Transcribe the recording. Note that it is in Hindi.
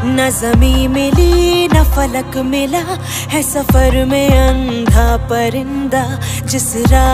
न ज़मीं मिली न फलक मिला है सफर में अंधा परिंदा जिस राह